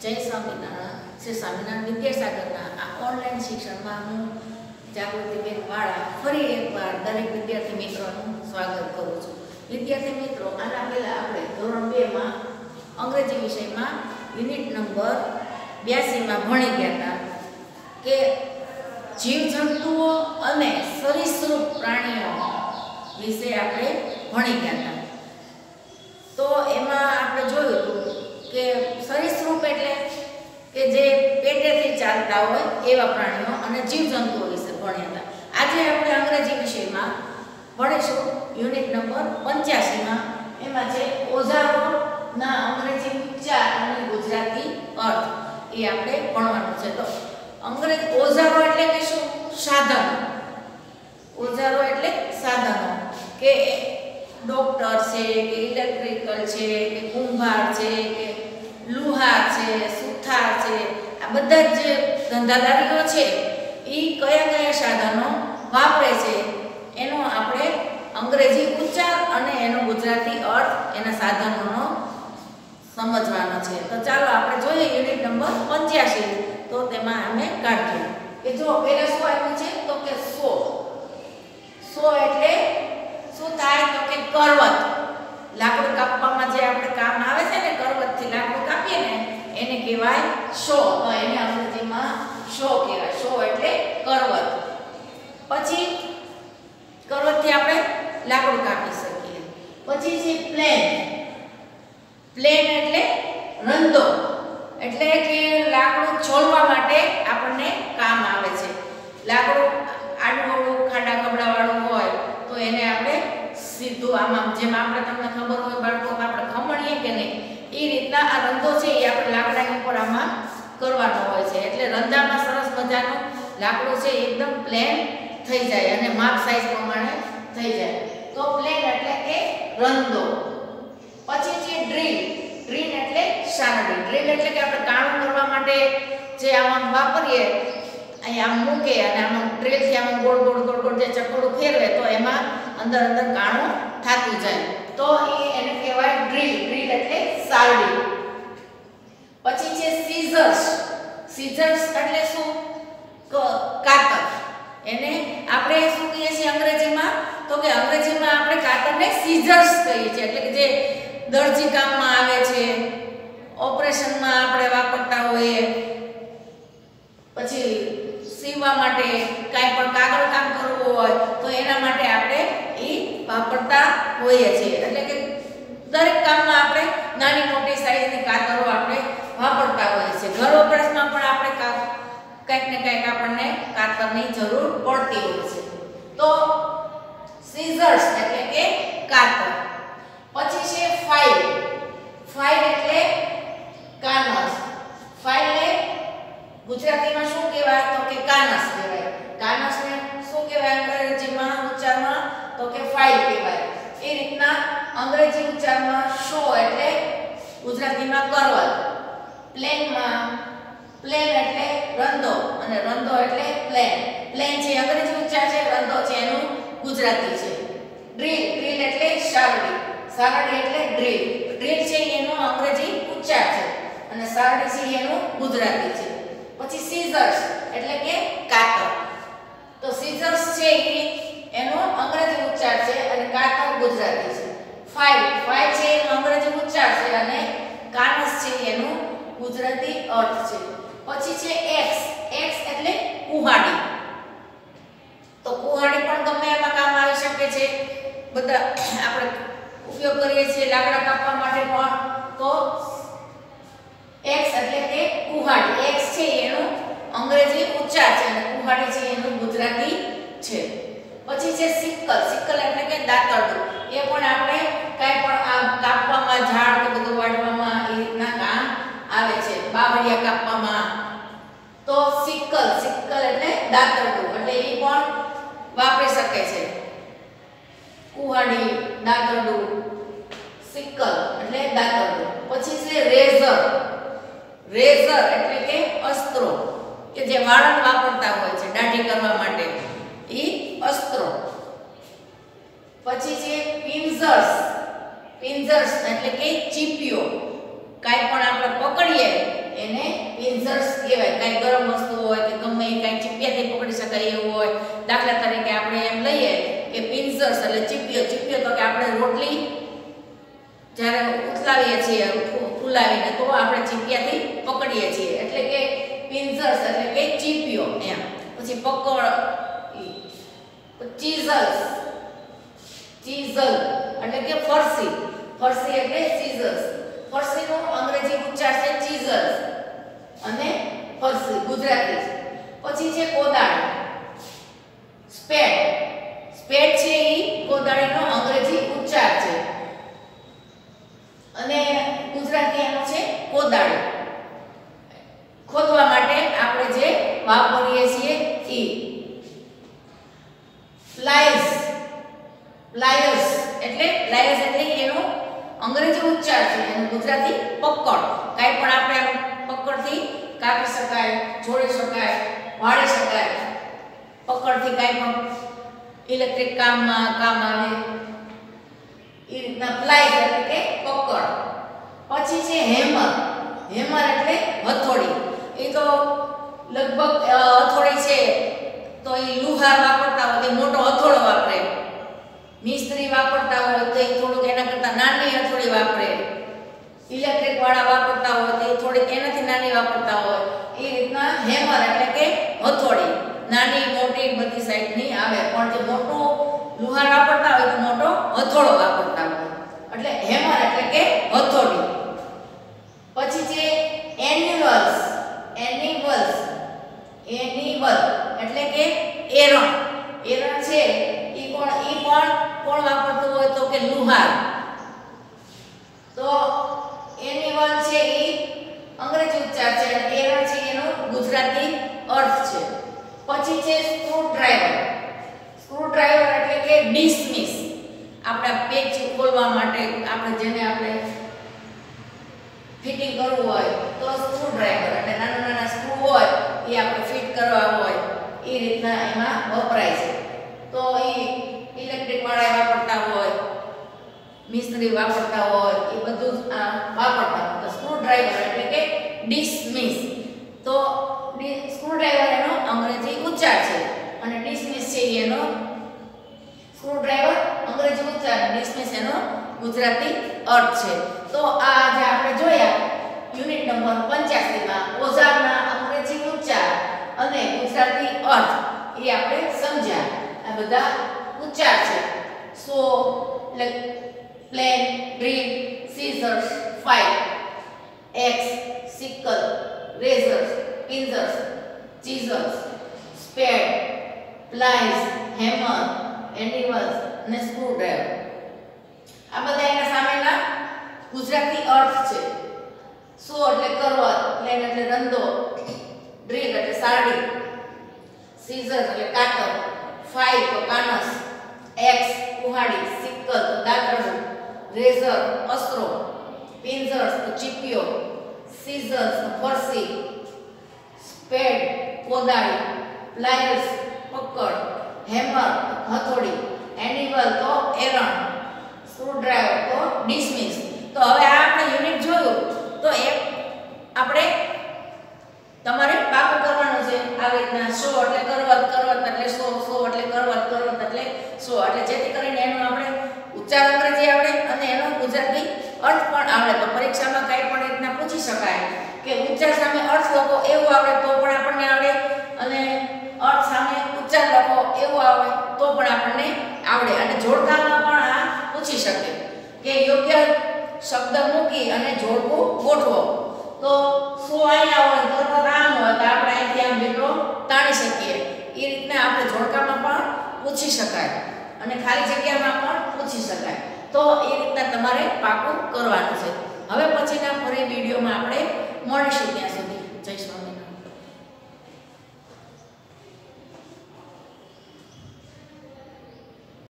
જય સ્વામિનારાયણ. શ્રી સ્વામિનારાયણ વિદ્યાસાગરના આ ઓનલાઈન શિક્ષણમાં હું જાગૃતિબેન વાળા ફરી એકવાર દરેક વિદ્યાર્થી મિત્રોનું સ્વાગત કરું છું. વિદ્યાર્થી મિત્રો, આના પહેલાં આપણે ધોરણ 2માં અંગ્રેજી વિષયમાં યુનિટ નંબર 82માં ભણી ગયા હતા કે જીવજંતુઓ અને સરીસૃપ પ્રાણીઓ વિશે આપણે ભણી ગયા હતા. તો એમાં આપણે જોયું હતું કે સરીસૃપ એટલે કે જે પેટેથી ચાલતા હોય એવા પ્રાણીઓ અને જીવજંતુઓ વિશે ભણ્યા હતા. આજે આપણે અંગ્રેજી વિષયમાં ભણીશું યુનિટ નંબર 85માં. એમાં છે ઓજારોના અંગ્રેજી ઉચ્ચાર અને ગુજરાતી અર્થ. એ આપણે ભણવાનું છે. તો ઓજારો એટલે કે શું? સાધનો. ઓજારો એટલે સાધનો. કે ડોક્ટર છે કે ઇલેક્ટ્રિકલ છે કે કુંભાર છે કે લુહાર છે, સુથાર છે, આ બધા જ ધંધાદારીઓ છે એ કયા કયા સાધનો વાપરે છે એનો આપણે અંગ્રેજી ઉચ્ચાર અને એનો ગુજરાતી અર્થ એના સાધનોનો સમજવાનો છે. તો ચાલો આપણે જોઈએ યુનિટ નંબર 85. તો તેમાં અમે કાઢીએ કે જો પહેલા શું આવ્યું છે તો કે સો એટલે શું થાય તો કે કરવત. લાકડું કાપવામાં જે આપણે કામ આવે છે ને, કરવતથી લાકડું કાપીએ ને એને કહેવાય સો. તો એને અંગ્રેજીમાં સો કહેવાય. સો એટલે કરવત. પછી કરવતથી આપણે લાકડું કાપી શકીએ. પછી છે પ્લેન. પ્લેન એટલે રંધો. એટલે કે લાકડું છોલવા માટે આપણને કામ આવે છે. લાકડું આડું ખાડા ખબડાવાળું હોય તો એને આપણે સીધું આમાં, જેમ આપણે તમને ખબર હોય બાળકો આપણે ખમણીએ કે નહીં, એ રીતના આ રંધો છે એ આપણે લાકડાની ઉપર આમાં કરવાનો હોય છે. એટલે રંધામાં સરસ મજાનું લાકડું છે એકદમ પ્લેન થઈ જાય અને માપ સાઈઝ પ્રમાણે થઈ જાય. તો પ્લેન એટલે કે રંધો. પછી છે ડ્રીલ. ડ્રીલ એટલે સારડી. ડ્રીલ એટલે કે આપણે કાણું કરવા માટે જે આમાં વાપરીએ, અહીં આમ મૂકે અને આમાં ડ્રીલથી આમાં ગોળ ગોળ ગોળ ગોળ જે ચકડું ફેરવે તો એમાં અંદર અંદર કાણું થાતું જાય. તો એને કહેવાય ડ્રીલ. ડ્રીલ એટલે સારડી. પછી છે સીઝર્સ. સીઝર્સ એટલે શું? કાતર. એને આપણે શું કહીએ છીએ અંગ્રેજીમાં? તો કે અંગ્રેજીમાં આપણે કાતરને સીઝર્સ કહીએ છીએ. એટલે કે જે દરજી કામમાં આવે છે, ઓપરેશનમાં આપણે વાપરતા હોઈએ, પછી સીવવા માટે કાંઈ પણ કાગળ કામ કરવું હોય તો એના માટે આપણે એ વાપરતા હોઈએ છીએ. એટલે કે દરેક કામમાં આપણે નાની મોટી સાઈઝની કાતરો આપણે વાપરતા હોઈએ છીએ. ઘર વપરાશમાં પણ આપણે કંઈક ને કંઈક આપણને કાતરની જરૂર પડતી હોય છે. તો સીઝર્સ એટલે કે કાતર. પછી છે ફાઇલ. ફાઇલ એટલે કાનસ. ફાઇલને ગુજરાતીમાં શું કહેવાય તો કે કાનસ કહેવાય. કાનસને શું કહેવાય અંગ્રેજીમાં ઉચ્ચારમાં? તો કે ફાઇલ કહેવાય. એ રીતના અંગ્રેજી ઉચ્ચારમાં શો એટલે ગુજરાતીમાં કરવત. પ્લેન એટલે રંધો અને રંધો એટલે પ્લેન. પ્લેન છે અંગ્રેજી ઉચ્ચાર છે, રંધો છે એનું ગુજરાતી છે. ડ્રીલ. ડ્રીલ એટલે સારડી. સારડી એટલે ડ્રીલ. ડ્રીલ છે એનો અંગ્રેજી ઉચ્ચાર છે અને સારડી છે એનું ગુજરાતી છે. પછી સીઝર્સ એટલે કે કાતર. તો સીઝર્સ છે એનો અંગ્રેજી ઉચ્ચાર છે અને કાતર ગુજરાતી છે. ફાઇલ. ફાઇલ છે એનો અંગ્રેજી ઉચ્ચાર છે અને કાનસ છે એનું ગુજરાતી અર્થ છે. પછી છે એક્સ. એક્સ એટલે કુહાડી. તો કુહાડી પણ ગમે એમાં કામ આવી શકે છે. બધા આપણે ઉપયોગ કરીએ છીએ લાકડા કાપવા માટે પણ. તો એક્સ એટલે કે કુહાડી. એક્સ છે એનું અંગ્રેજી ઉચ્ચાર છે અને કુહાડી છે એનું ગુજરાતી છે. પછી છે સિક્કલ. સિક્કલ એટલે કે દાંતરડું. એ પણ આપણે કાંઈ પણ આ કાપવામાં, ઝાડ કે બધું વાળવામાં એ રીતના કામ આવે છે. બાવળિયા કાપવામાં. તો સિક્કલ. સિક્કલ એટલે દાંતરડું. એટલે એ પણ વાપરી શકે છે. કુહાડી, દાંતરડું, સિક્કલ એટલે દાંતરડું. પછી છે રેઝર. રેઝર એટલે કે અસ્ત્રો, કે જે વાળંદ વાપરતા હોય છે દાઢી કરવા માટે, એ અસ્ત્રો. પછી છે પિન્ઝર્સ. પિન્ઝર્સ એટલે કે ચીપીઓ. કાંઈ પણ આપણે પકડીએ એને કાંઈ ગરમ વસ્તુ હોય કે ગમે એ કાંઈ ચીપિયાથી પકડી શકાય એવું હોય. દાખલા તરીકે આપણે એમ લઈએ કે પિન્સર્સ એટલે ચીપિયો. ચીપિયો તો કે આપણે રોટલી જ્યારે ઉથલાવીએ છીએ ફૂલાવીને તો આપણે ચીપિયાથી પકડીએ છીએ એટલે કે પિન્સર્સ એટલે કે ચીપિયો એમ. પછી પકડ ચીઝલ્સ. ચીઝલ એટલે કે ફરસી. ફરસી એટલે ચીઝલ્સ. ફરસીનો અંગ્રેજી ઉચ્ચાર છે ચીઝલ્સ અને ફરસી ગુજરાતી. પછી છે કોદાળી. સ્પેડ. સ્પેડ છે એ કોદાળીનો અંગ્રેજી ઉચ્ચાર છે અને ગુજરાતી એનો છે કોદાળી. ખોદવા માટે આપણે જે વાપરીએ છીએ એ. પ્લાયર્સ. પ્લાયર્સ એટલે એનો અંગ્રેજી ઉચ્ચાર છે અને ગુજરાતી પકડ. કાંઈ પણ આપણે પકડથી કાપી શકાય, જોડી શકાય, વાળી શકાય. પકડથી કાંઈ પણ ઇલેક્ટ્રિક કામમાં કામ આવે એ રીતના પ્લાયર એટલે કે પકડ. પછી છે હેમર. હેમર એટલે હથોડી. એ તો લગભગ હથોડી છે તો એ લુહાર વાપરતા હોય તો મોટો હથોડો વાપરે. મિસ્ત્રી વાપરતા હોય તો એ થોડુંક એના કરતાં નાની હથોડી વાપરે. ઇલેક્ટ્રિક વાળા વાપરતા હોય તો એ થોડીક એનાથી નાની વાપરતા હોય. એ રીતના હેમર એટલે કે હથોડી નાની મોટી બધી સાઈઝની આવે પણ જે મોટો લુહાર વાપરતા હોય તો મોટો હથોડો વાપરતા હોય એટલે હેમર એટલે કે હથોડી. પછી છે એનિવલ્સ. એનિવલ્સ. એનિવલ એટલે કે એરણ. એરણ છે એ પણ કોણ વાપરતું હોય તો કે લુહાર. તો એનિવલ છે એ અંગ્રેજી ઉચ્ચાર છે અને એરણ છે એનો ગુજરાતી અર્થ છે. પછી છે સ્ક્રૂ ડ્રાઈવર. સ્ક્રૂ ડ્રાઈવર એટલે કે ડિસમિસ. આપણા પેચ ખોલવા માટે આપણે ફિટિંગ કરવું હોય તો સ્ક્રૂ ડ્રાઈવર એટલે નાના સ્ક્રૂ હોય એ આપણે ફિટ કરવા હોય એ રીતના એમાં વપરાય છે. તો એ ઇલેક્ટ્રિક વાળા વાપરતા હોય, મિસ્ત્રી વાપરતા હોય એ બધું વાપરતા હોય. તો સ્ક્રૂ ડ્રાઈવર એટલે કે ડિસમિસ. તો સ્ક્રૂ ડ્રાઈવર એનો અંગ્રેજી ઉચ્ચાર છે અને ડિસમિસ છે એનો સ્ક્રૂ ડ્રાઈવર અંગ્રેજી ઉચ્ચાર, ડિસમિસ એનો ગુજરાતી અર્થ છે. તો આ જે આપણે જોયા યુનિટ નંબર 85 માં ઓજારના અંગ્રેજી ઉચ્ચાર અને ગુજરાતી અર્થ એ આપણે સમજ્યા. આ બધા ઉચ્ચાર છે. So plane, drill, scissors, file, axe, sickle, razors, pincers, chisels, spade, pliers, hammer, anvils અને સ્ક્રૂ ડ્રાઈવર. આ બધા એના સામેના ગુજરાતી અર્થ છે. સો એટલે કરવત, પ્લેન એટલે રંદો, ડ્રીલ એટલે સારડી, સીઝર એટલે કાતર, ફાઇલ તો કાનસ, એક્સ કુહાડી, સિકલ તો દાતરડું, રેઝર અસ્ત્રો, પિન્સર્સ તો ચીપિયો, સીઝર્સ તો ફરસી, સ્પેડ કોદાળી, પ્લાયર્સ પકડ, હેમર હથોડી, એનિવલ તો એરણ, સ્ક્રૂ ડ્રાઈવર તો ડિસમિસ. તો હવે આ આપણે યુનિટ જોયું તો એ આપણે તમારે પાકું કરવાનું છે. આવી રીતના સો એટલે કરવત, કરવત એટલે સો, સો એટલે કરવત, કરવત એટલે સો, એટલે જેથી કરીને એનો આપણે ઉચ્ચાર અંગ્રેજી આવડે અને એનો ગુજરાતી અર્થ પણ આવડે. તો પરીક્ષામાં કંઈ પણ રીતના પૂછી શકાય કે ઉચ્ચાર સામે અર્થ લખો એવું આવડે તો પણ આપણને આવડે અને અર્થ સામે ઉચ્ચાર લખો એવું આવડે તો પણ આપણને આવડે. અને જોડકામાં પણ આ પૂછી શકે કે યોગ્ય શબ્દ મૂકી અને જોડકું ગોઠવો. તો સો અહીંયા હોય તો આમ હોય તો આપણે અહીંથી આમ જેટલો તાણી શકીએ એ રીતના આપણે જોડકામાં પણ પૂછી શકાય અને ખાલી જગ્યામાં પણ પૂછી શકાય. તો એ રીતના તમારે પાકું કરવાનું છે. હવે પછીના ફરી વિડીયોમાં આપણે મળીશું. ત્યાં સુધી જય સ્વામી.